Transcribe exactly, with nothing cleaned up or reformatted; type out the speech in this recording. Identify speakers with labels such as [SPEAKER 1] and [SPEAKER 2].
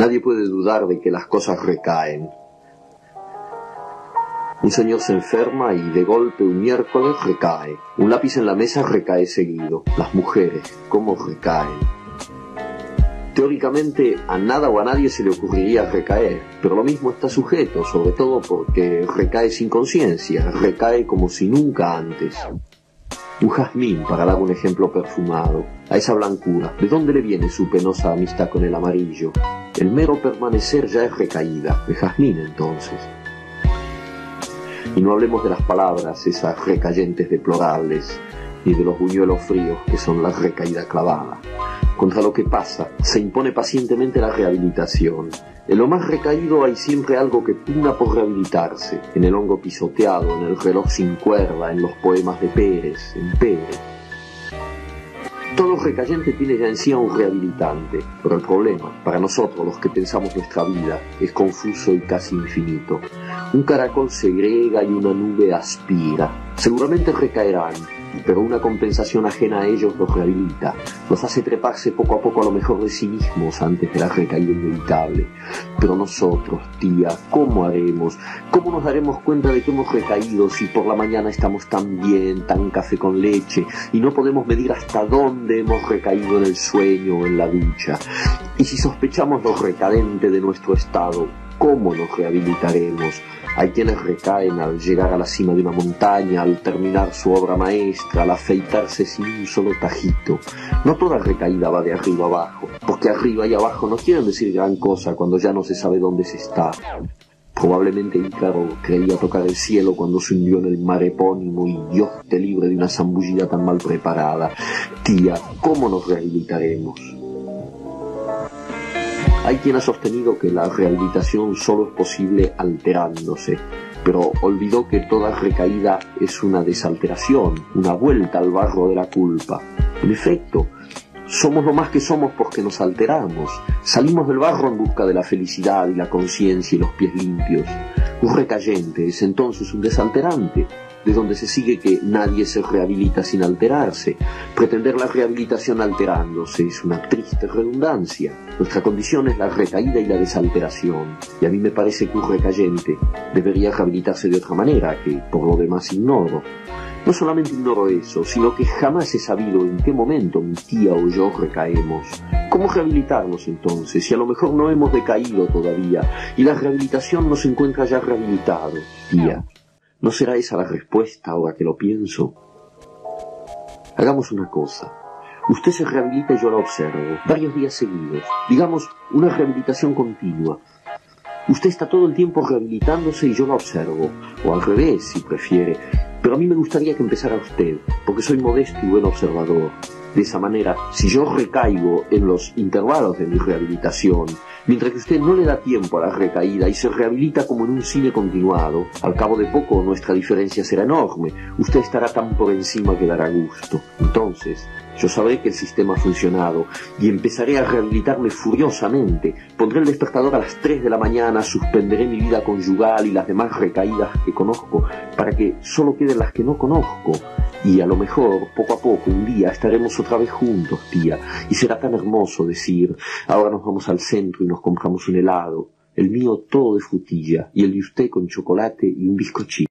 [SPEAKER 1] Nadie puede dudar de que las cosas recaen. Un señor se enferma y de golpe un miércoles recae. Un lápiz en la mesa recae seguido. Las mujeres, ¿cómo recaen? Teóricamente a nada o a nadie se le ocurriría recaer, pero lo mismo está sujeto, sobre todo porque recae sin conciencia, recae como si nunca antes. Un jazmín, para dar un ejemplo perfumado, a esa blancura, ¿de dónde le viene su penosa amistad con el amarillo? El mero permanecer ya es recaída, el jazmín entonces. Y no hablemos de las palabras, esas recayentes deplorables, ni de los buñuelos fríos que son la recaída clavada. Contra lo que pasa, se impone pacientemente la rehabilitación. En lo más recaído hay siempre algo que pugna por rehabilitarse, en el hongo pisoteado, en el reloj sin cuerda, en los poemas de Pérez, en Pérez. Todo recayente tiene ya en sí a un rehabilitante, pero el problema, para nosotros los que pensamos nuestra vida, es confuso y casi infinito. Un caracol segrega y una nube aspira. Seguramente recaerán, pero una compensación ajena a ellos los rehabilita, los hace treparse poco a poco a lo mejor de sí mismos antes de la recaída inevitable. Pero nosotros, tía, ¿cómo haremos? ¿Cómo nos daremos cuenta de que hemos recaído si por la mañana estamos tan bien, tan café con leche, y no podemos medir hasta dónde hemos recaído en el sueño o en la ducha? Y si sospechamos lo recadente de nuestro estado, ¿cómo nos rehabilitaremos? Hay quienes recaen al llegar a la cima de una montaña, al terminar su obra maestra, al afeitarse sin un solo tajito. No toda recaída va de arriba abajo, porque arriba y abajo no quieren decir gran cosa cuando ya no se sabe dónde se está. Probablemente Ícaro creía tocar el cielo cuando se hundió en el mar epónimo y Dios te libre de una zambullida tan mal preparada. Tía, ¿cómo nos rehabilitaremos? Hay quien ha sostenido que la rehabilitación solo es posible alterándose, pero olvidó que toda recaída es una desalteración, una vuelta al barro de la culpa. En efecto, somos lo más que somos porque nos alteramos. Salimos del barro en busca de la felicidad y la conciencia y los pies limpios. Un recayente es entonces un desalterante, de donde se sigue que nadie se rehabilita sin alterarse. Pretender la rehabilitación alterándose es una triste redundancia. Nuestra condición es la recaída y la desalteración, y a mí me parece que un recayente debería rehabilitarse de otra manera, que por lo demás ignoro. No solamente ignoro eso, sino que jamás he sabido en qué momento mi tía o yo recaemos. ¿Cómo rehabilitarnos entonces, si a lo mejor no hemos decaído todavía, y la rehabilitación nos encuentra ya rehabilitados, tía? ¿No será esa la respuesta ahora que lo pienso? Hagamos una cosa. Usted se rehabilita y yo la observo, varios días seguidos. Digamos, una rehabilitación continua. Usted está todo el tiempo rehabilitándose y yo la observo. O al revés, si prefiere. Pero a mí me gustaría que empezara usted, porque soy modesto y buen observador. De esa manera, si yo recaigo en los intervalos de mi rehabilitación, mientras que usted no le da tiempo a la recaída y se rehabilita como en un cine continuado, al cabo de poco nuestra diferencia será enorme. Usted estará tan por encima que dará gusto. Entonces, yo sabré que el sistema ha funcionado y empezaré a rehabilitarme furiosamente. Pondré el despertador a las tres de la mañana, suspenderé mi vida conyugal y las demás recaídas que conozco para que solo queden las que no conozco. Y a lo mejor, poco a poco, un día estaremos otra vez juntos, tía, y será tan hermoso decir, ahora nos vamos al centro y nos compramos un helado, el mío todo de frutilla, y el de usted con chocolate y un bizcochito.